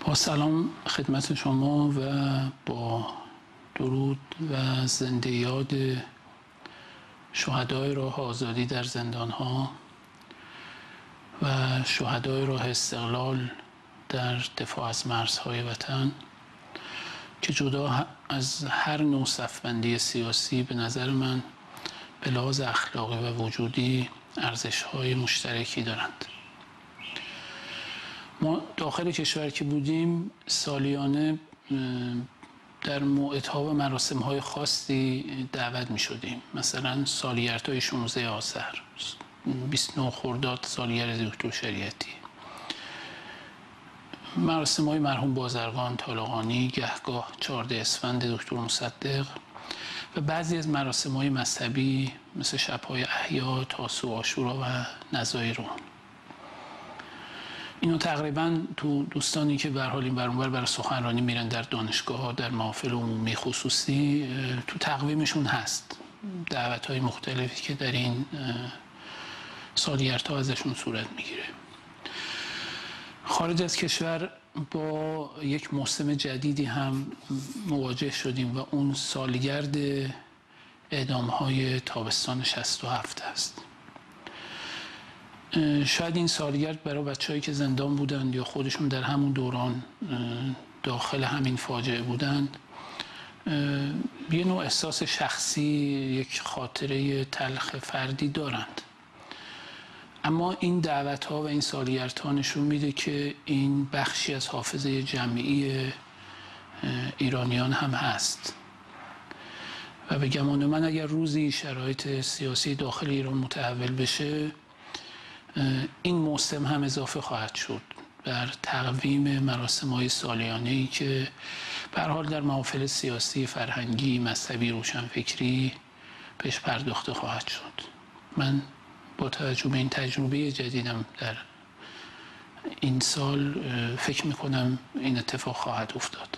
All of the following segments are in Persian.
با سلام خدمت شما و با درود و زنده یاد شهدای راه آزادی در زندان‌ها و شهدای راه استقلال در دفاع از مرزهای وطن که جدا از هر نوع صفبندی سیاسی به نظر من به لحاظ اخلاقی و وجودی ارزش‌های مشترکی دارند. ما داخل کشور که بودیم سالیانه در موعدها و مراسم‌های خاصی دعوت می‌شدیم. مثلا سالگردهای 16 آذر، 29 خرداد سالگرد دکتر شریعتی، مراسم‌های مرحوم بازرگان طالقانی، گهگاه 14 اسفند دکتر مصدق و بعضی از مراسم‌های مذهبی مثل شب‌های احیا، تاسوع، عاشورا و نزایرون. اینو تقریبا تو دوستانی که به هر حال این ور اون ور برای سخنرانی میرن در دانشگاه‌ها، در محافل عمومی خصوصی، تو تقویمشون هست دعوت‌های مختلفی که در این سالگردها ازشون صورت میگیره. خارج از کشور با یک موسم جدیدی هم مواجه شدیم و اون سالگرد اعدام‌های تابستان 67 است. شاید این سالگرد برای بچه‌هایی که زندان بودند یا خودشون در همون دوران داخل همین فاجعه بودند یه نوع احساس شخصی، یک خاطره تلخ فردی دارند. اما این دعوت‌ها و این سالگردها نشون میده که این بخشی از حافظه جمعی ایرانیان هم هست و به گمان من اگر روزی شرایط سیاسی داخل ایران متحول بشه این موسم هم اضافه خواهد شد بر تقویم مراسم‌های سالیانه‌ای که به هر حال در محافل سیاسی، فرهنگی، مذهبی، روشنفکری بهش پرداخته خواهد شد. من با توجه به این تجربه جدیدم در این سال فکر میکنم این اتفاق خواهد افتاد.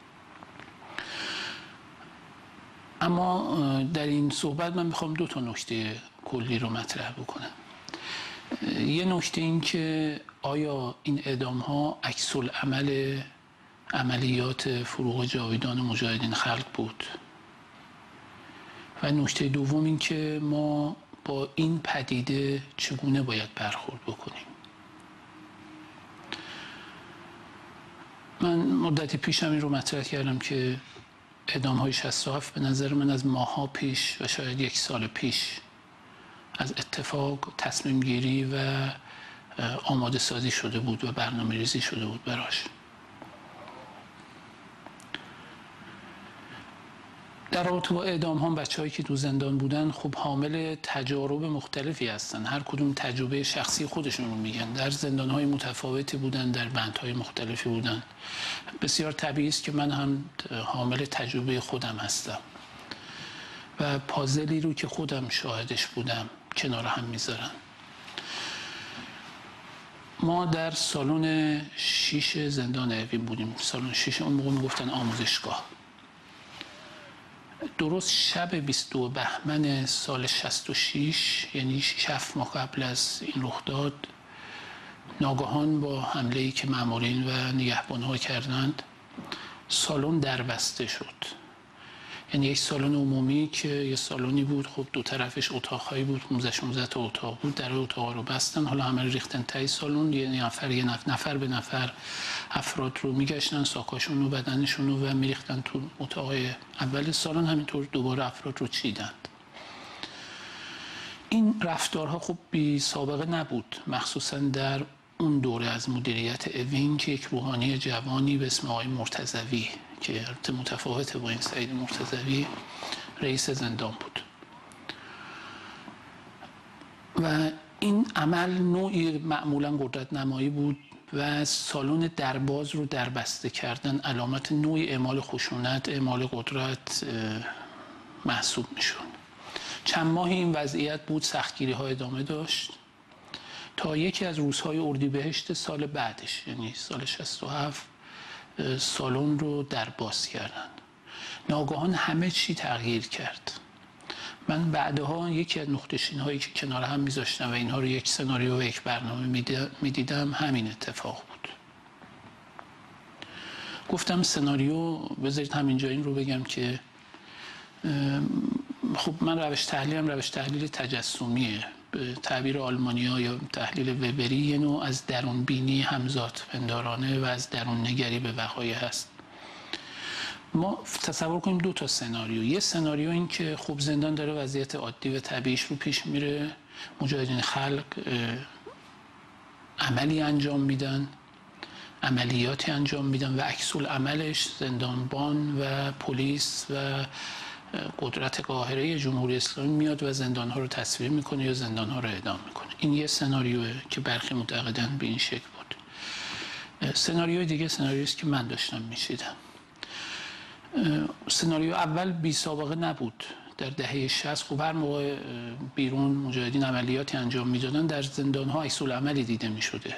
اما در این صحبت من میخوام دو تا نکته کلی رو مطرح بکنم. یه نکته این که آیا این اعدام‌ها عکس‌العمل عملیات فروغ جاویدان مجاهدین خلق بود؟ و نکته دوم این که ما با این پدیده چگونه باید برخورد بکنیم؟ من مدتی پیشم این رو مطرح کردم که اعدام‌های 67 به نظر من از ماه‌ها پیش و شاید یک سال پیش از اتفاق، تصمیم گیری و آماده سازی شده بود و برنامه ریزی شده بود براش. در رابطه با اعدام ها بچه‌هایی که تو زندان بودن خب حامل تجارب مختلفی هستن، هر کدوم تجربه شخصی خودشون رو میگن، در زندان‌های متفاوتی بودن، در بندهای مختلفی بودن. بسیار طبیعی است که من هم حامل تجربه خودم هستم و پازلی رو که خودم شاهدش بودم کنار هم میذارن. ما در سالن 6 زندان اوین بودیم. سالن 6 اون موقع میگفتن آموزشگاه. درست شب 22 بهمن سال 66، یعنی 6-7 ماه قبل از این رخ داد، ناگهان با حمله‌ای که مامورین و نگهبان‌ها کردند سالن دربسته شد. یعنی یک سالن عمومی که یه سالنی بود، خب دو طرفش اتاق‌هایی بود، 15 تا اتاق بود، در اتاق‌ها رو بستن، حالا همه رو ریختن تای سالن، یه نفر به نفر افراد رو میگشتن، ساکاشون و بدنشون رو و میریختن تو اتاق‌های اول سالن، همینطور دوباره افراد رو چیدند. این رفتارها خب بی سابقه نبود، مخصوصا در اون دوره از مدیریت اوین که یک روحانی جوانی به اسم آقای مرتضوی که البته متفاوته با این سعید مرتضوی رئیس زندان بود و این عمل نوعی معمولا قدرت نمایی بود و سالن درباز رو دربسته کردن علامت نوعی اعمال خشونت، اعمال قدرت محسوب میشون. چند ماه این وضعیت بود، سختگیری ها ادامه داشت تا یکی از روزهای اردیبهشت سال بعدش، یعنی سال 67 سالن رو درباز کردن. ناگهان همه چی تغییر کرد. من بعدها یکی از نقطه‌چین هایی که کنار هم میذاشتم و اینها رو یک سناریو و یک برنامه میدیدم همین اتفاق بود. گفتم سناریو، بذارید همینجا این رو بگم که خب من روش تحلیل تجسمیه. به تعبیر آلمانی‌ها یا تحلیل وبری یه نوع از درون بینی همزاد پندارانه و از درون نگری به وقایع هست. ما تصور کنیم دو تا سناریو. یه سناریو این که خب زندان داره وضعیت عادی و طبیعیش رو پیش میره، مجاهدین خلق عملی انجام میدن، عملیاتی انجام میدن و عکس العملش زندانبان و پلیس و قدرت قاهره جمهوری اسلامی میاد و زندانها رو تصویر میکنه یا زندانها رو اعدام میکنه. این یه سناریوه که برخی معتقدن به این شکل بود. سناریوی دیگه سناریویی است که من داشتم میشیدم. سناریو اول بی سابقه نبود. در دهه 60 خب هر موقع بیرون مجاهدین عملیاتی انجام میدادن در زندانها عکس العملی دیده میشده.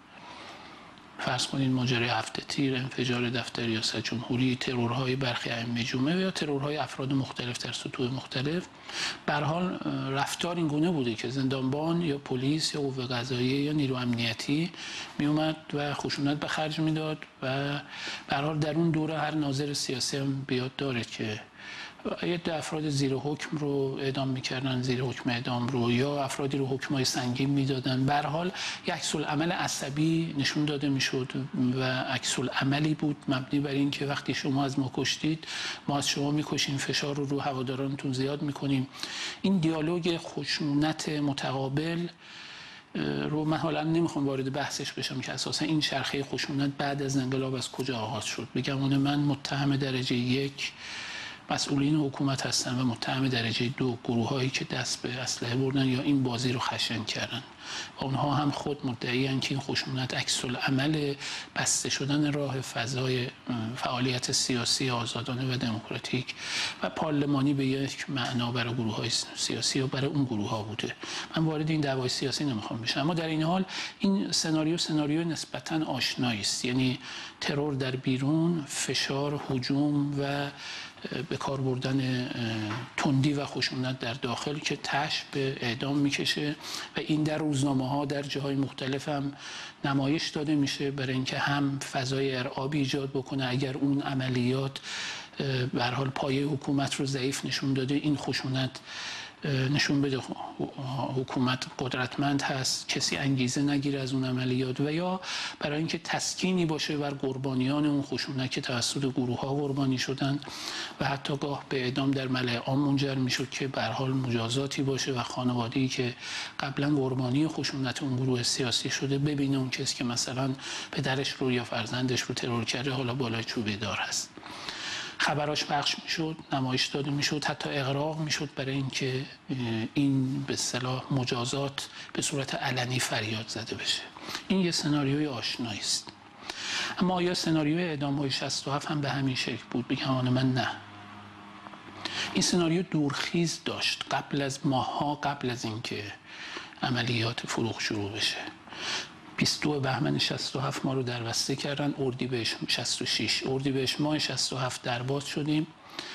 فرض کنید ماجرای هفته تیر، انفجار دفتر ریاست جمهوری، ترورهای برخی ائمه جمعه یا ترورهای افراد مختلف در سطوح مختلف. به هر حال رفتار این گونه بوده که زندانبان یا پلیس یا قوه قضاییه یا نیرو امنیتی می اومد و خشونت به خرج میداد و به هر حال در اون دوره هر ناظر سیاسی هم بیاد داره که یه افراد زیر حکم رو اعدام میکردن، زیر حکم اعدام رو، یا افرادی رو حکمای سنگین میدادن. به هر حال یک عکس العمل عصبی نشون داده میشد و عکس العملی بود مبنی بر این که وقتی شما از ما کشتید ما از شما میکشیم، فشار رو هوادارانتون زیاد میکنیم. این دیالوگ خشونت متقابل رو من حالا نمیخوام وارد بحثش بشم که اساسا این چرخه خشونت بعد از انقلاب از کجا آغاز شد. بگم من متهم درجه 1 مسئولین حکومت هستن و متهم درجه 2 گروهایی که دست به اسلحه بردن یا این بازی رو خشن کردن. اونها هم خود مدعی‌اند که این خشونت عکس العمل بسته شدن راه فضای فعالیت سیاسی آزادانه و دموکراتیک و پارلمانی به یک معنا برای گروه‌های سیاسی و برای اون گروه‌ها بوده. من وارد این دعوای سیاسی نمیخوام بشم، اما در این حال این سناریو نسبتاً آشنایی است. یعنی ترور در بیرون، فشار، هجوم و به کار بردن تندی و خشونت در داخل که تش به اعدام میکشه و این در روزنامه‌ها در جاهای مختلف هم نمایش داده میشه برای اینکه هم فضای ارعابی ایجاد بکنه اگر اون عملیات به هر حال پایه حکومت رو ضعیف نشون داده، این خشونت نشون بده حکومت قدرتمند هست، کسی انگیزه نگیره از اون عملیات، و یا برای اینکه تسکینی باشه بر قربانیان اون خشونت که توسط گروه‌ها قربانی شدن و حتی گاه به اعدام در ملأ عام منجر میشد که به هر حال مجازاتی باشه و خانواده‌ای که قبلا قربانی خشونت اون گروه سیاسی شده ببینه اون کسی که مثلا پدرش رو یا فرزندش رو ترور کرده حالا بالای چوبه دار هست. خبراش پخش میشد، نمایش داده میشد، حتی اغراق میشد برای اینکه این به اصطلاح مجازات به صورت علنی فریاد زده بشه. این یه سناریوی آشنایی است. اما آیا سناریوی اعدام‌های 67 هم به همین شکل بود؟ بگم من نه. این سناریو دورخیز داشت ماه‌ها قبل از اینکه عملیات فروغ شروع بشه. 22 بهمن 67 ما رو دربسته کردن، اردیبهشت 66 اردیبهشت ماه 67 درباز شدیم.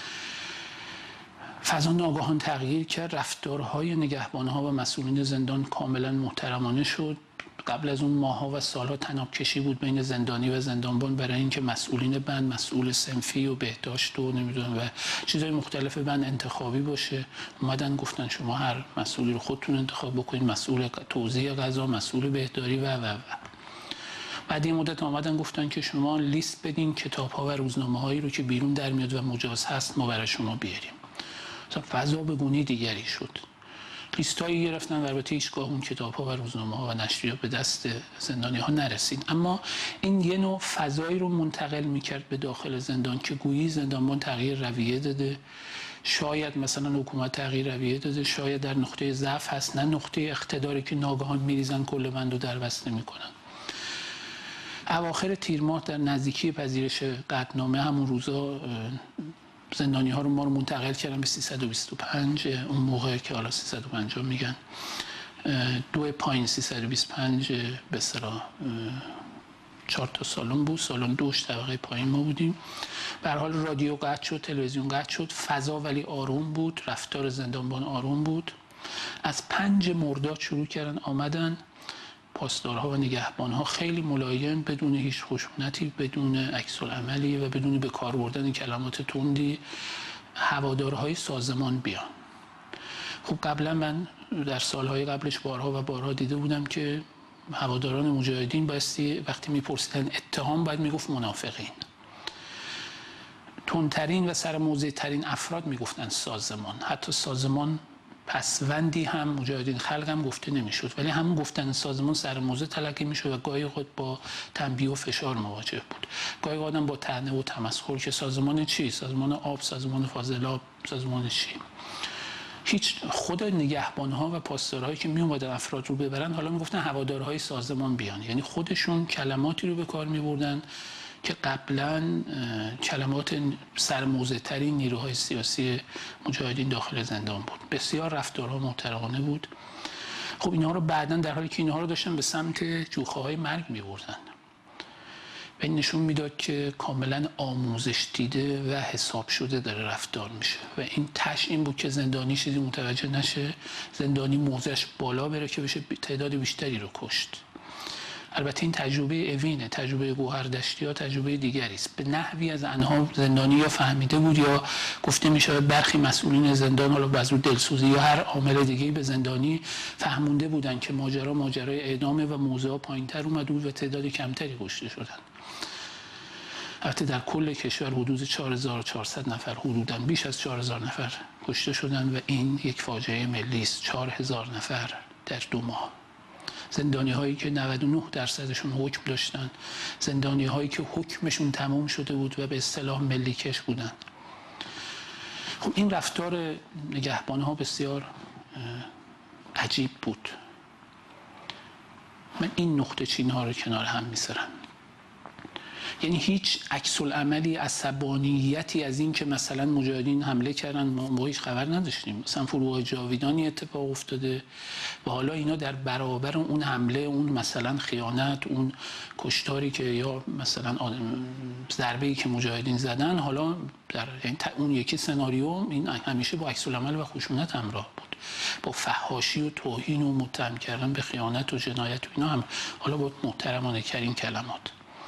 فضا ناگهان تغییر کرد، رفتارهای نگهبانها و مسئولین زندان کاملا محترمانه شد. قبل از اون ماه‌ها و سال‌ها طناب کشی بود بین زندانی و زندانبان برای اینکه مسئولین بند، مسئول صنفی و بهداشت و نمیدونم و چیزهای مختلف بند انتخابی باشه. اومدن گفتن شما هر مسئولی رو خودتون انتخاب بکنید، مسئول توزیع غذا، مسئول بهداری و بعد این مدت اومدن گفتن که شما لیست بدین کتاب‌ها و روزنامه‌هایی رو که بیرون در میاد و مجاز هست ما برای شما بیاریم. مثلا فضا به گونه دیگری شد. لیستایی گرفتن و البته هیچگاه اون کتاب‌ها و روزنامه‌ها و نشریات به دست زندانی‌ها نرسید، اما این یه نوع فضایی رو منتقل می‌کرد به داخل زندان که گویی زندانبان تغییر رویه داده، شاید مثلا حکومت تغییر رویه داده، شاید در نقطه ضعف هست، نه نقطه اقتداری که ناگهان می‌ریزن کل بند رو دربسته می‌کنن. اواخر تیر ماه در نزدیکی پذیرش قطعنامه همون روزا زندانی ها رو ما رو منتقل کردن به 325 اون موقع که حالا 350 میگن، 2 پایین 325 به اصطلاح 4 تا سالن بود، سالن 2 طبقه پایین ما بودیم. به هر حال رادیو قطع شد، تلویزیون قطع شد، فضا ولی آروم بود، رفتار زندانبان آروم بود. از 5 مرداد شروع کردن آمدن پاسدارها و نگهبانها خیلی ملایم، بدون هیچ خشونتی، بدون عکس العملی و بدون به کار بردن کلمات تندی هوادارهای سازمان بیان. خب قبلا من در سالهای قبلش بارها و بارها دیده بودم که هواداران مجاهدین بایستی وقتی میپرسیدن اتهام باید میگفت منافقین. تندترین و سر موضع ترین افراد میگفتن سازمان. حتی سازمان پسوندی هم مجاهدین خلق هم گفته نمیشد، ولی همون گفتن سازمان سر موضع تلقی میشد و گاهی اوقات با تنبیه و فشار مواجه بود. گاهی اوقات با طعنه و تمسخر که سازمان چی؟ سازمان آب، سازمان فاضلاب، سازمان چی؟ هیچ خود نگهبانها و پاسدارهایی که می اومدن افراد رو ببرن حالا میگفتن هوادارهای سازمان بیان، یعنی خودشون کلماتی رو به کار میبردن که قبلا کلمات سرموضع ترین نیروهای سیاسی مجاهدین داخل زندان بود. بسیار رفتارها محترمانه بود. خب اینها رو بعداً در حالی که اینها رو داشتن به سمت جوخه‌های مرگ میبردن و این نشون میداد که کاملا آموزش دیده و حساب شده داره رفتار میشه و این تش این بود که زندانی چیزی متوجه نشه، زندانی موضعش بالا بره که بشه تعداد بیشتری رو کشت. البته این تجربه اوینه، تجربه گوهردشتی ها تجربه دیگری است. به نحوی از آنها زندانی یا فهمیده بود یا گفته میشه برخی مسئولین زندان، حالا بازو دلسوزی یا هر عامل دیگه‌ای به زندانی فهمونده بودن که ماجرای اعدامه و موضوع پایینتر اومد بود و تعداد کمتری کشته شدن. البته در کل کشور حدود 4400 نفر، حدوداً بیش از 4000 نفر کشته شدن و این یک فاجعه ملی است. 4000 نفر در 2 ماه. زندانی هایی که 99%شون حکم داشتن، زندانی هایی که حکمشون تمام شده بود و به اصطلاح ملی کش بودن. خب این رفتار نگهبان ها بسیار عجیب بود. من این نقطه چین ها رو کنار هم میذارم. یعنی هیچ عکس العملی، عصبانیتی از این که مثلا مجاهدین حمله کردن ما هیچ خبر نداشتیم. مثلا فروغ جاویدانی اتفاق افتاده و حالا اینا در برابر اون حمله، اون مثلا خیانت، اون کشتاری که یا مثلا ضربه‌ای که مجاهدین زدن، حالا در اون یکی سناریو این همیشه با عکس العمل و خشونت همراه بود، با فحاشی و توهین و متهم کردن به خیانت و جنایت و اینا هم، حالا با محترمانه ترین کلمات.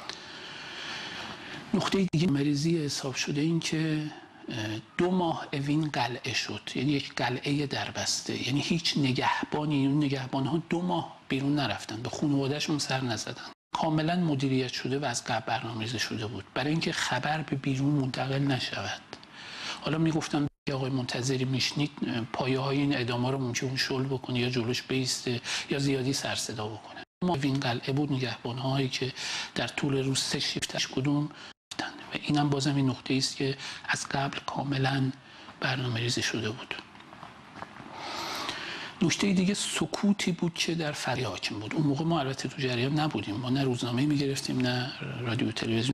نقطه دیگه مریضی حساب شده این که 2 ماه اوین قلعه شد، یعنی یک قلعه دربسته، یعنی هیچ نگهبانی، اون نگهبان‌ها 2 ماه بیرون نرفتن، به خانواده‌شون سر نزدن، کاملا مدیریت شده و از قبل برنامه‌ریزی شده بود برای اینکه خبر به بیرون منتقل نشود. حالا میگفتم که آقای منتظری میشنید پایه‌های این اعدام‌ها رو ممکنه شل بکنه یا جلوش بیسته یا زیادی سر صدا بکنه. ما اوین قلعه بود، نگهبان‌هایی که در طول روز 3 شیفتش کدوم و اینم بازم این نقطه است که از قبل کاملا برنامه‌ریزی شده بود. نکته دیگه سکوتی بود که در فضای حاکم بود. اون موقع ما البته تو جریان نبودیم، ما نه روزنامه میگرفتیم نه رادیو تلویزیون،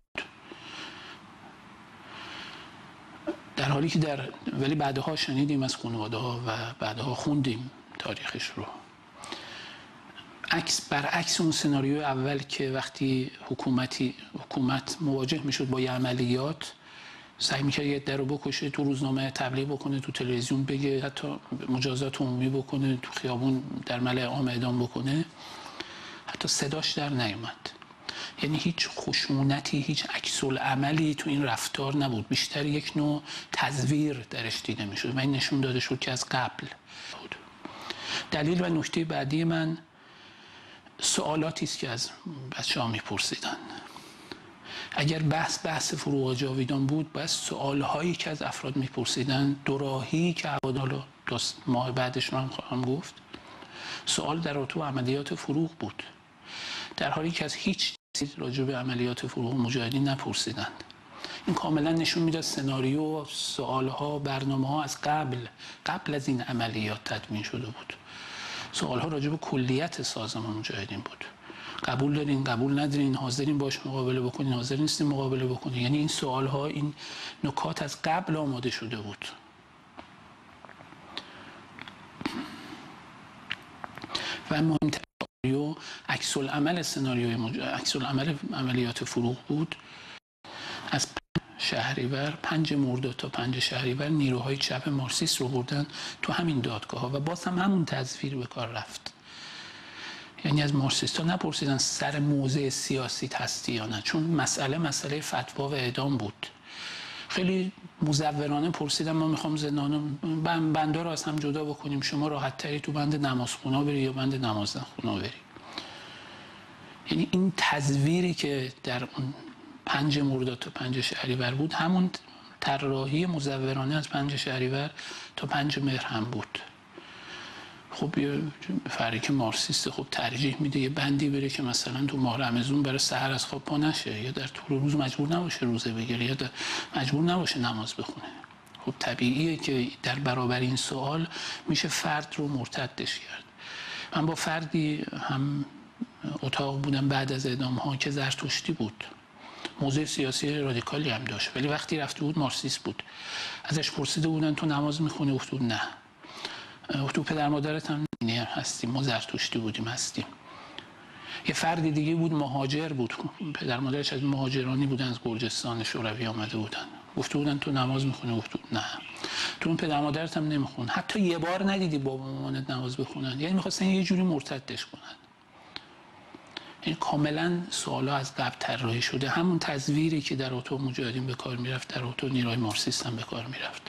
در حالی که ولی بعدها شنیدیم از خانواده‌ها و بعدها خوندیم تاریخش رو. برعکس اون سناریوی اول که وقتی حکومت مواجه میشد با یه عملیات سعی میکرد یه در رو بکشه، تو روزنامه تبلیغ بکنه، تو تلویزیون بگه، حتی مجازات عمومی بکنه، تو خیابون در ملأ عام اعدام بکنه، حتی صداش در نیامد. یعنی هیچ خشونتی، هیچ عکس العملی تو این رفتار نبود، بیشتر یک نوع تزویر درش دیده میشد و این نشون داده شد که از قبل بود. دلیل و نکته بعدی من سوالاتی است که از بچه‌ها میپرسیدن. اگر بحث فروغ جاویدان بود، بس سوالهایی که از افراد میپرسیدن، دوراهی که حالا 2 ماه بعدش رو هم خواهم گفت، سوال در رابطه با عملیات فروغ بود، در حالی که از هیچ چیز راجع به عملیات فروغ مجاهدین نپرسیدند. این کاملا نشون میداد سناریو، سوالها، برنامه‌ها از قبل از این عملیات تدوین شده بود. سوالها راجع به کلیت سازمان مجاهدین بود. قبول دارین، قبول ندارین، حاضرین باش مقابله بکنین، حاضر نیستین مقابله بکنین. یعنی این سوالها، این نکات از قبل آماده شده بود. و مهمتر عکس العمل عملیات فروغ بود. از 5 مرداد تا 5 شهریور نیروهای چپ مارکسیست رو بردن تو همین دادگاه ها و باز هم همون تزویر به کار رفت. یعنی از مارکسیست‌ها نپرسیدن سر موضع سیاسی هستی یا نه، چون مسئله فتوا و اعدام بود. خیلی مزورانه پرسیدم ما میخوام زندان بنده رو از هم جدا بکنیم، شما راحت تری تو بند نمازخونا بری یا بند نمازخونا بری. یعنی این تزویری که در اون 5 مرداد تا 5 شهریور بود همون طراحی مزورانه از 5 شهریور تا 5 مهر هم بود. خب یه فریق مارکسیست خب ترجیح میده یه بندی بره که مثلا تو ماه رمضان برای سحر از خواب پا نشه، یا در طول روز مجبور نباشه روزه بگیره، یا مجبور نباشه نماز بخونه. خب طبیعیه که در برابر این سوال میشه فرد رو مرتدش کرد. من با فردی هم اتاق بودم بعد از اعدام ها که زرتشتی بود، موضع سیاسی رادیکالی هم داشت، ولی وقتی رفته بود مارکسیست بود. ازش پرسیده بودن تو نماز میخونی؟ گفت نه. تو پدر مادرت هم هستیم، ما زرتشتی بودیم هستیم. یه فرد دیگه بود مهاجر بود، پدر مادرش از مهاجرانی بودن، از گرجستان شوروی آمده بودن. گفته بودن تو نماز میخونی؟ گفت نه. تو اون پدر مادرت هم نمیخون، حتی یه بار ندیدی بابا مامانت نماز بخونن. یعنی میخواستن یه جوری مرتدش کنن. این کاملا سوالا از قبل طراحی شده. همون تزویری که در اتو مجاهدین به کار میرفت در اتو نیروهای مارکسیست هم به کار میرفت.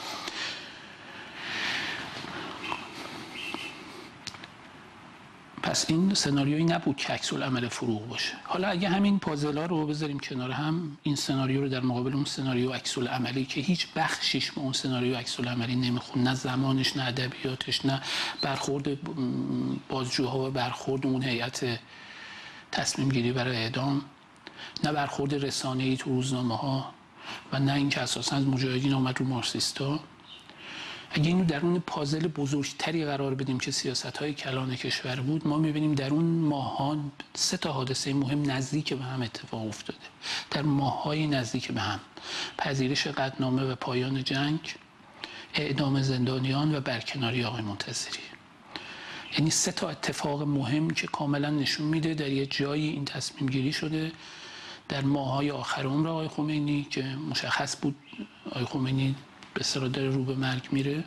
پس این سناریویی نبود که عکس العمل فروغ باشه. حالا اگه همین پازل‌ها رو بذاریم کنار هم، این سناریو رو در مقابل اون سناریو عکس العملی که هیچ بخشیش به اون سناریو عکس العملی نمیخونه، نه زمانش، نه ادبیاتش، نه برخورد بازجوها و برخورد اون هیئت تصمیم گیری برای اعدام، نه برخورد رسانه‌ای تو روزنامه‌ها و نه اینکه اساساً از مجاهدین اومد رو مارکسیستا. اگه اینو در اون پازل بزرگتری قرار بدیم که سیاست‌های کلان کشور بود، ما می‌بینیم در اون ماه‌ها 3 تا حادثه مهم نزدیک به هم اتفاق افتاده. در ماه‌های نزدیک به هم: پذیرش قطعنامه و پایان جنگ، اعدام زندانیان و برکناری آقای منتظری. یعنی 3 تا اتفاق مهم که کاملا نشون میده در یه جایی این تصمیم گیری شده. در ماه‌های آخر عمر آقای خمینی که مشخص بود آقای خمینی به اصطلاح داره رو به مرگ میره،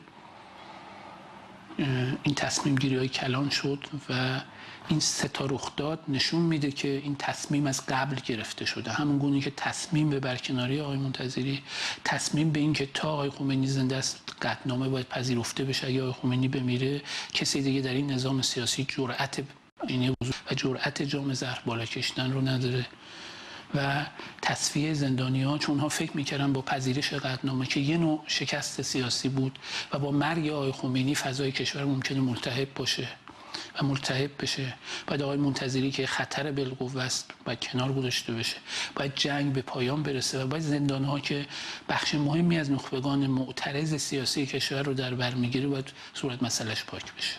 این تصمیم گیری های کلان شد و این 3 تا رخ داد نشون میده که این تصمیم از قبل گرفته شده. همون گونه که تصمیم به برکناری آقای منتظری، تصمیم به این که تا آقای خمینی زنده است قطعنامه باید پذیرفته بشه، یا آقای خمینی بمیره کسی دیگه در این نظام سیاسی جرأت و جرأت جام زهر بالا کشیدن رو نداره. و تصفیه زندانیان، چون ها فکر میکردن با پذیرش قطعنامه که یه نوع شکست سیاسی بود و با مرگ آقای خمینی فضای کشور ممکنه ملتهب باشه و ملتهب بشه، بعد آقای منتظری که خطر بالقوه است باید کنار گذاشته بشه، باید جنگ به پایان برسه و باید زندانها که بخش مهمی از نخبگان معترض سیاسی کشور رو در بر میگیره باید صورت مسئلهش پاک بشه.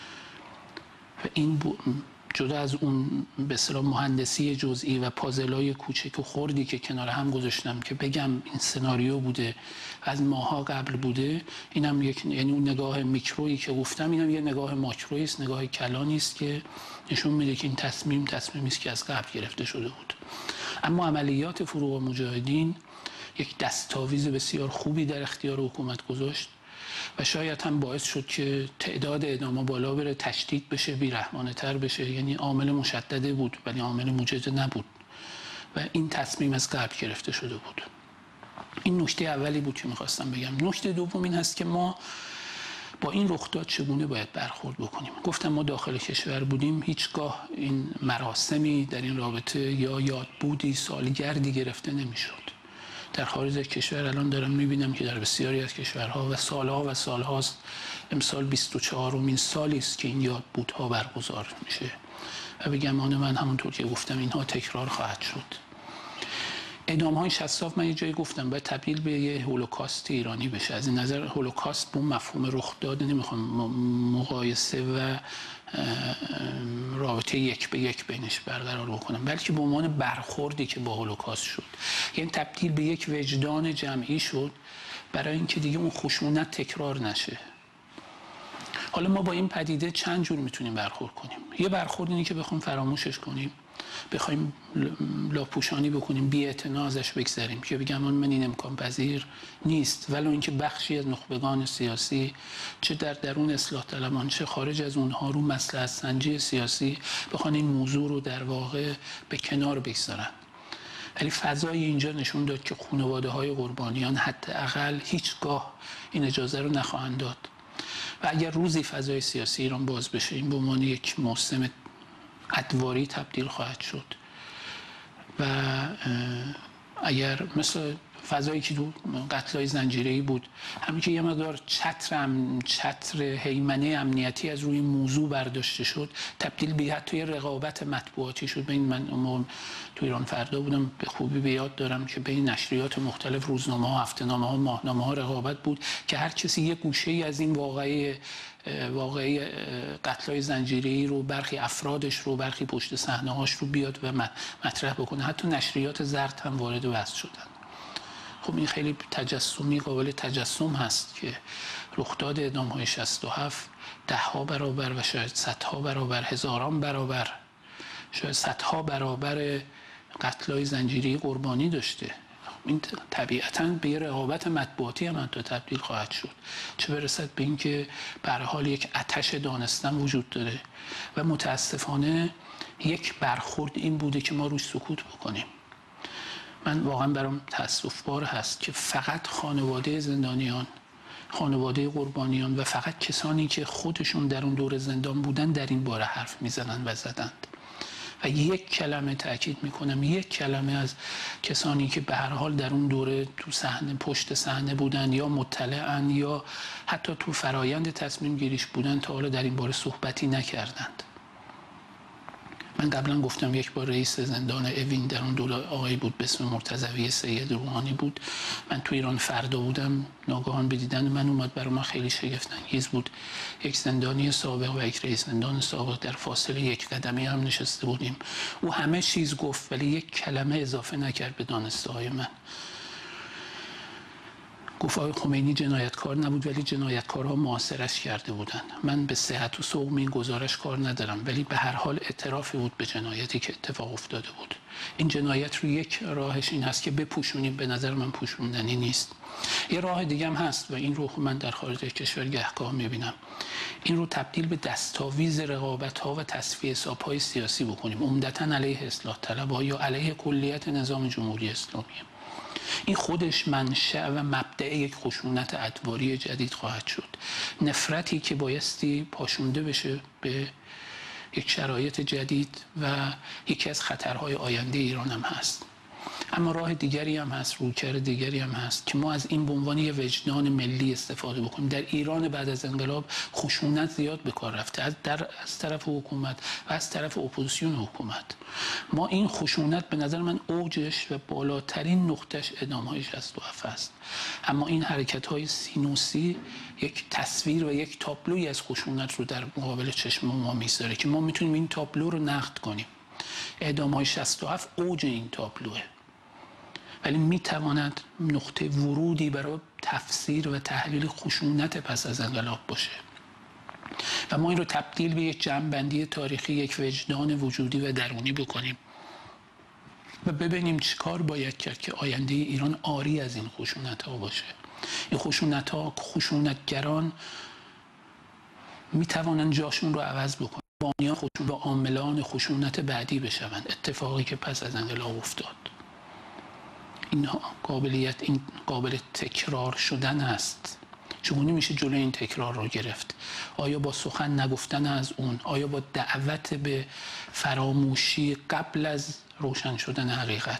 و این جدا از اون به اصطلاح مهندسی جزئی و پازلای کوچک و خردی که کنار هم گذاشتم که بگم این سناریو بوده از ماها قبل بوده، اینم یک، یعنی اون نگاه میکرویی که گفتم، اینم یه نگاه ماکرویی است، نگاه کلانی است که نشون میده که این تصمیمی است که از قبل گرفته شده بود. اما عملیات فروغ مجاهدین یک دستاویز بسیار خوبی در اختیار حکومت گذاشت و شاید هم باعث شد که تعداد اعدام‌ها بالا بره، تشدید بشه، بی‌رحمانه تر بشه. یعنی عامل مشدده بود ولی عامل موجد نبود و این تصمیم از قبل گرفته شده بود. این نکته اولی بود که می‌خواستم بگم. نکته دوم این هست که ما با این رخداد چگونه باید برخورد بکنیم. گفتم ما داخل کشور بودیم، هیچگاه این مراسمی در این رابطه یا یادبودی سالگردی گرفته نمی‌شد. در خارج از کشور الان دارم میبینم که در بسیاری از کشورها و سالهاست، امسال 24مین سالی است که این یادبودها برگزار میشه و به گمان من همونطور که گفتم اینها تکرار خواهد شد. اعدام‌های شصاف من یه جایی گفتم باید تبدیل به یه هولوکاست ایرانی بشه. از این نظر هولوکاست به مفهوم رخ داده نمیخوام مقایسه و رابطه 1 به 1 بینش برقرار بکنم، بلکه به عنوان برخوردی که با هولوکاست شد، یعنی تبدیل به یک وجدان جمعی شد برای اینکه دیگه اون خشونت تکرار نشه. حالا ما با این پدیده چند جور میتونیم برخورد کنیم. یه برخورد اینه که بخوام فراموشش کنیم بخوایم لاپوشانی بکنیم، بی‌اعتنا ازش بگذریم که بگم من این امکان پذیر نیست، ولو اینکه بخشی از نخبگان سیاسی چه در درون اصلاح طلبان چه خارج از اونها رو مصلحت سنجی سیاسی بخوان این موضوع رو در واقع به کنار بگذارن. ولی فضای اینجا نشون داد که خانواده‌های قربانیان حداقل هیچگاه این اجازه رو نخواهند داد و اگر روزی فضای سیاسی ایران باز بشه این به عنوان یک موسم ادواری تبدیل خواهد شد و اگر مثل فضایی که تو قتل‌های زنجیره‌ای بود، همین که یه مقدار چتر هیمنه امنیتی از روی موضوع برداشته شد، تبدیل به حتی یه رقابت مطبوعاتی شد. ببین من تو ایران فردا بودم، به خوبی به یاد دارم که بین نشریات مختلف، روزنامه‌ها، هفته‌نامه‌ها، ماهنامه‌ها رقابت بود که هر کسی یه گوشه‌ای از این واقعی قتل‌های زنجیره‌ای رو، برخی افرادش رو، برخی پشت صحنه‌هاش رو بیاد و مطرح بکنه. حتی نشریات زرد هم وارد وضع شدن. خب این خیلی تجسمی، قابل تجسم هست که رخداد اعدام‌های 67 ده‌ها برابر و شاید صدها برابر، هزاران برابر، شاید صدها برابر قتل‌های زنجیره‌ای قربانی داشته. این طبیعتاً به یه رقابت مطبوعاتی هم تا تبدیل خواهد شد، چه برسد به این که به هر حال یک آتش دانستن وجود داره و متاسفانه یک برخورد این بوده که ما روش سکوت بکنیم. من واقعا برام تأسف‌بار هست که فقط خانواده زندانیان، خانواده قربانیان و فقط کسانی که خودشون در اون دور زندان بودن در این باره حرف میزنن و زدند. و یک کلمه تأکید میکنم، یک کلمه از کسانی که به هر حال در اون دوره تو صحنه، پشت صحنه بودن یا مطلعن یا حتی تو فرایند تصمیم گیریش بودن، تا حالا در این باره صحبتی نکردند. من قبلا گفتم یک بار رئیس زندان اوین در اون دوره آقایی بود به اسم مرتضوی سید روحانی بود. من تو ایران فردا بودم، ناگهان به دیدن من اومد، برای من خیلی شگفت انگیز بود. یک زندانی سابق و یک رئیس زندان سابق در فاصله یک قدمی هم نشسته بودیم. او همه چیز گفت ولی یک کلمه اضافه نکرد به دانسته های من. گفت آقای خمینی جنایتکار نبود ولی جنایتکارها محاصرش کرده بودند. من به صحت و سقم این گزارش کار ندارم، ولی به هر حال اعترافی بود به جنایتی که اتفاق افتاده بود. این جنایت رو یک راهش این هست که بپوشونیم، به نظر من پوشوندنی نیست. یه راه دیگه هم هست و این رو من در خارج کشور گهگاه میبینم. این رو تبدیل به دستاویز رقابت‌ها و تصفیه حساب‌های سیاسی بکنیم، عمدتاً علیه اصلاح طلب‌ها یا علیه کلیت نظام جمهوری اسلامی. این خودش منشأ و مبدأ یک خشونت ادواری جدید خواهد شد. نفرتی که بایستی پاشونده بشه به یک شرایط جدید و یکی از خطرهای آینده ایران هم هست. اما راه دیگری هم هست، رویکرد دیگری هم هست که ما از این به عنوان یه وجدان ملی استفاده بکنیم. در ایران بعد از انقلاب خشونت زیاد به کار رفته از طرف حکومت و از طرف اپوزیسیون حکومت. ما این خشونت به نظر من اوجش و بالاترین نقطهش اعدام‌های 67 است. اما این حرکت‌های سینوسی یک تصویر و یک تابلوی از خشونت رو در مقابل چشم ما می‌ذاره که ما میتونیم این تابلو رو نقد کنیم. اعدام‌های 67 اوج این تابلوه، ولی میتواند نقطه ورودی برای تفسیر و تحلیل خشونت پس از انقلاب باشه و ما این رو تبدیل به یک جمع‌بندی تاریخی، یک وجدان وجودی و درونی بکنیم و ببینیم چیکار باید کرد که آینده ایران عاری از این خشونت‌ها باشه. این خشونت‌ها، خشونتگران میتوانند جاشون رو عوض بکنن، بانیان خشونت و عاملان خشونت بعدی بشوند. اتفاقی که پس از انقلاب افتاد، این قابل تکرار شدن است. چگونه میشه جلوی این تکرار رو گرفت؟ آیا با سخن نگفتن از اون؟ آیا با دعوت به فراموشی قبل از روشن شدن حقیقت؟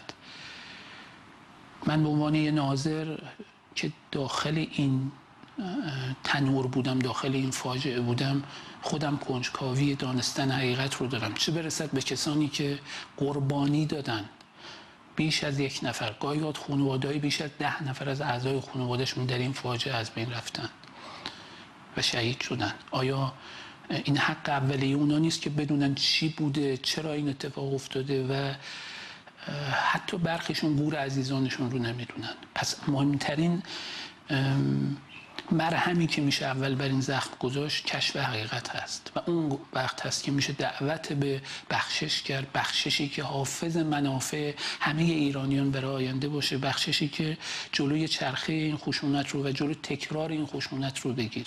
من به عنوان یه ناظر که داخل این تنور بودم، داخل این فاجعه بودم، خودم کنجکاوی دانستن حقیقت رو دارم، چه برسد به کسانی که قربانی دادن. بیش از یک نفر، گاهی خانواده‌ای بیش از 10 نفر از اعضای خانواده‌شون در این فاجعه از بین رفتن و شهید شدن. آیا این حق اولیه اونا نیست که بدونن چی بوده، چرا این اتفاق افتاده و حتی برخیشون گور عزیزانشون رو نمیدونن؟ پس مرهمی که میشه اول بر این زخم گذاشت کشف حقیقت هست و اون وقت هست که میشه دعوت به بخشش کرد، بخششی که حافظ منافع همه ایرانیان برای آینده باشه، بخششی که جلوی چرخه این خشونت رو و جلوی تکرار این خشونت رو بگیره.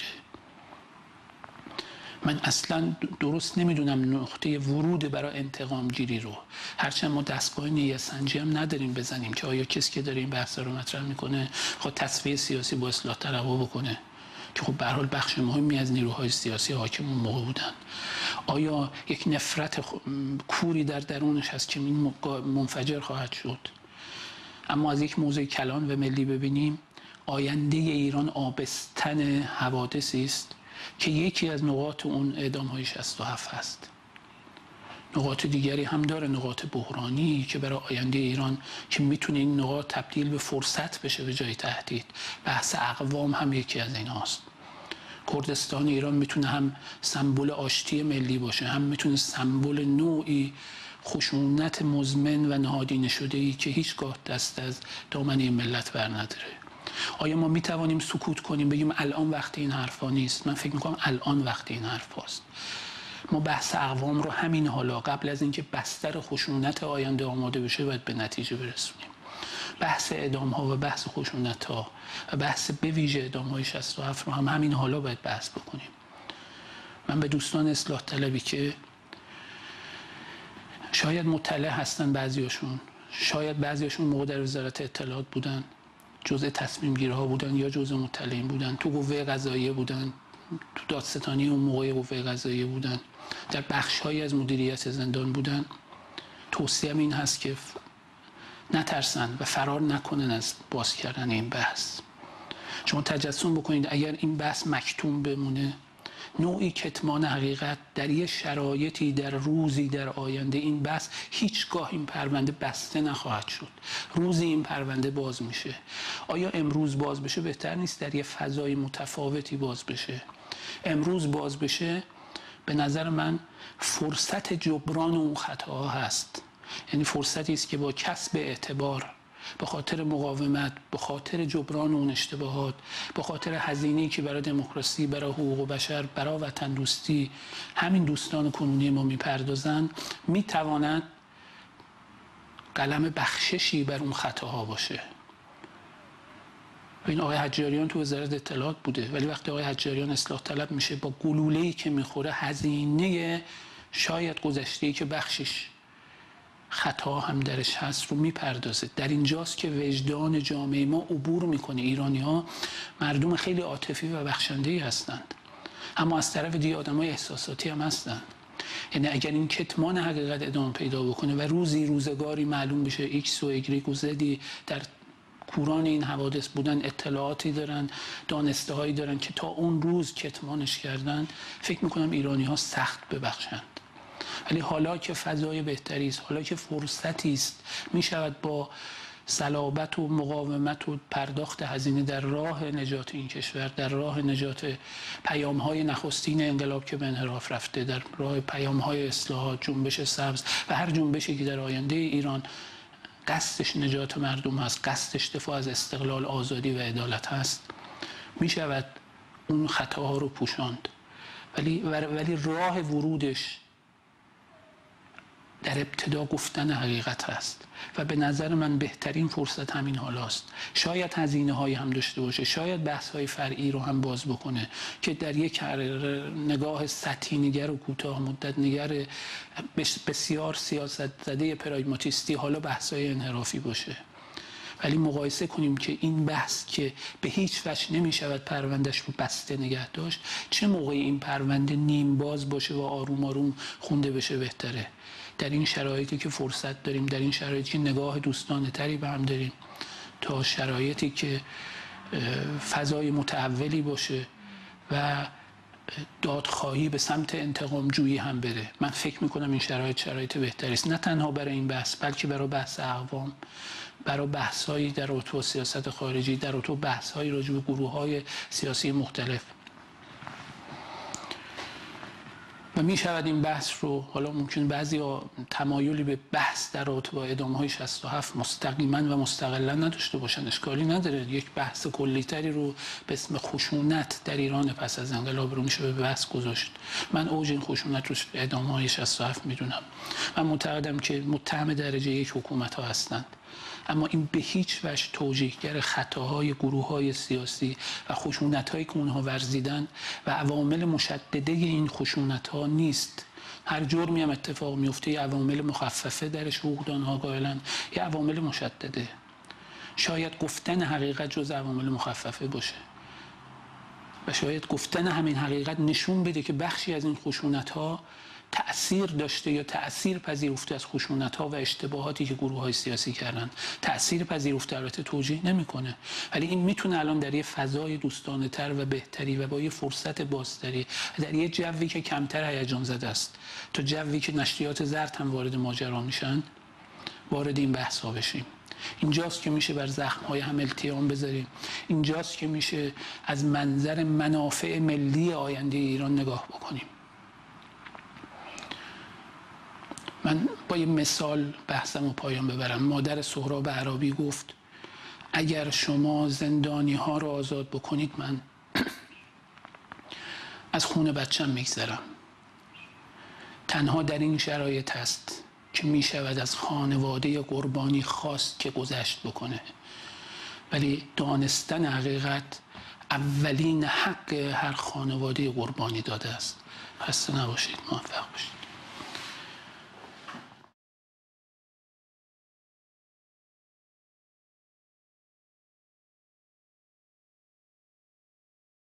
من اصلا درست نمیدونم نقطه ورود برای انتقام گیری رو، هرچند ما دستگاه نیه سنجی هم نداریم بزنیم که آیا کسی که داره این بحث رو مطرح میکنه خود تصفیه سیاسی با اصلاح طلبها بکنه که خب به هر حال بخش مهمی از نیروهای سیاسی حاکم اون موقع بودن. آیا یک نفرت کوری در درونش هست که این منفجر خواهد شد؟ اما از یک موضوع کلان و ملی ببینیم، آینده ایران آبستن حوادثی است که یکی از نقاط اون اعدام‌های 67 هست. نقاط دیگری هم داره، نقاط بحرانی که برای آینده ایران که میتونه این نقاط تبدیل به فرصت بشه به جای تهدید. بحث اقوام هم یکی از این هاست. کردستان ایران میتونه هم سمبل آشتی ملی باشه، هم میتونه سمبل نوعی خشونت مزمن و نهادینه شده‌ای که هیچگاه دست از دامنه ملت بر نداره. آیا ما می توانیم سکوت کنیم بگیم الان وقت این حرفا نیست؟ من فکر میکنم الان وقت این حرفاست. ما بحث اقوام رو همین حالا قبل از اینکه بستر خشونت آینده آماده بشه باید به نتیجه برسونیم. بحث اعدام ها و بحث خشونت ها و بحث به ویژه اعدام های 67 رو هم همین حالا باید بحث بکنیم. من به دوستان اصلاح طلبی که شاید مطلع هستن بعضیاشون، شاید بعضیاشون موقع در وزارت اطلاعات بودن، جزء تصمیم گیرها بودن یا جزء مطلعین بودن، تو قوه قضاییه بودن، تو دادستانی اون موقع قوه قضاییه بودن، در بخش‌هایی از مدیریت زندان بودن، توصیه‌ام این هست که نترسن و فرار نکنن از باز کردن این بحث. شما تجسم بکنید اگر این بحث مکتوم بمونه، نوعی کتمان حقیقت در یه شرایطی در روزی در آینده، این بحث هیچگاه این پرونده بسته نخواهد شد. روزی این پرونده باز میشه. آیا امروز باز بشه بهتر نیست در یه فضای متفاوتی باز بشه؟ امروز باز بشه به نظر من فرصت جبران اون خطاها هست. یعنی فرصتی است که با کسب اعتبار، به خاطر مقاومت، به خاطر جبران اون اشتباهات، به خاطر هزینه‌ای که برای دموکراسی، برای حقوق بشر، برای وطن دوستی همین دوستان کنونی ما میپردازن، میتواند قلم بخششی بر اون خطاها باشه. این آقای حجاریان تو وزارت اطلاعات بوده، ولی وقتی آقای حجاریان اصلاح طلب میشه با گلوله‌ای که میخوره، هزینه شاید گذشته‌ای که بخشش خطا هم درش هست رو میپردازه. در اینجاست که وجدان جامعه ما عبور میکنه. ایرانی ها مردم خیلی عاطفی و بخشنده‌ای هستند، اما از طرف دیگه آدمای احساساتی هم هستند. یعنی اگر این کتمان حقیقت ادامه پیدا بکنه و روزی روزگاری معلوم بشه ایکس و ایگریک و زدی در کوران این حوادث بودن، اطلاعاتی دارن، دانسته هایی دارن که تا اون روز کتمانش کردن، فکر میکنم ایرانی ها سخت ببخشند. ولی حالا که فضای بهتری است، حالا که فرصتی است، می شود با صلابت و مقاومت و پرداخت هزینه در راه نجات این کشور، در راه نجات پیام‌های نخستین انقلاب که به انحراف رفته، در راه پیام‌های اصلاحات، جنبش سبز و هر جنبشی که در آینده ایران قصدش نجات مردم هست، قصدش دفاع از استقلال، آزادی و عدالت هست، می شود اون خطاها رو پوشاند. ولی راه ورودش در ابتدا گفتن حقیقت هست و به نظر من بهترین فرصت همین حالاست. شاید هزینه هایی هم داشته باشه، شاید بحث های فرعی رو هم باز بکنه که در یک نگاه سطحی نگر و کوتاه مدت نگر بسیار سیاست زده پراگماتیستی حالا بحث های انحرافی باشه. ولی مقایسه کنیم که این بحث که به هیچ وجه نمی شود پروندهش رو بسته نگه داشت، چه موقعی این پرونده نیم باز باشه و آروم آروم خونده بشه بهتره. در این شرایطی که فرصت داریم، در این شرایطی که نگاه دوستانه تری به هم داریم، تا شرایطی که فضای متحولی باشه و دادخواهی به سمت انتقام جویی هم بره، من فکر میکنم این شرایط بهتری است، نه تنها برای این بحث بلکه برای بحث اقوام، برای بحث‌هایی در رابطه با سیاست خارجی، در رابطه با بحث‌هایی راجع به گروه‌های سیاسی مختلف. و می شود این بحث رو، حالا ممکن بعضی تمایلی به بحث در رابطه با اعدام‌های 67 مستقیما و مستقلا نداشته باشن، اشکالی نداره. یک بحث کلی‌تری رو به اسم خشونت در ایران پس از انقلاب رو میشه به بحث گذاشت. من اوج این خشونت رو اعدام‌های 67 میدونم. من معتقدم که متهم درجه یک حکومت‌ها هستند، اما این به هیچ وجه توجیهگر خطاهای گروه‌های سیاسی و خشونت‌هایی که اونها ورزیدن و عوامل مشدده این خشونت‌ها نیست. هر جرمی هم اتفاق میفته یه عوامل مخففه درش حقوقدان‌ها قائلن، یه عوامل مشدده. شاید گفتن حقیقت جز عوامل مخففه باشه و شاید گفتن همین حقیقت نشون بده که بخشی از این خشونت‌ها تأثیر داشته یا تأثیر پذیرفته از خشونت‌ها و اشتباهاتی که گروه‌های سیاسی کردن. تأثیر پذیرفته البته توجیه نمی‌کنه، ولی این میتونه الان در یه فضای دوستانه‌تر و بهتری و با یه فرصت بازتری، در یه جوی که کمتر هیجان زده است تا جوی که نشریات زرد هم وارد ماجرا میشن، وارد این بحث‌ها بشیم. اینجاست که میشه بر زخم‌های هم التیام بذاریم. اینجاست که میشه از منظر منافع ملی آینده ایران نگاه بکنیم. من با یه مثال بحثم رو پایان ببرم. مادر سهراب عرابی گفت اگر شما زندانی ها رو آزاد بکنید من از خون بچم میگذرم. تنها در این شرایط هست که می شود از خانواده قربانی خواست که گذشت بکنه، ولی دانستن حقیقت اولین حق هر خانواده قربانی داده است. خسته نباشید، موفق باشید.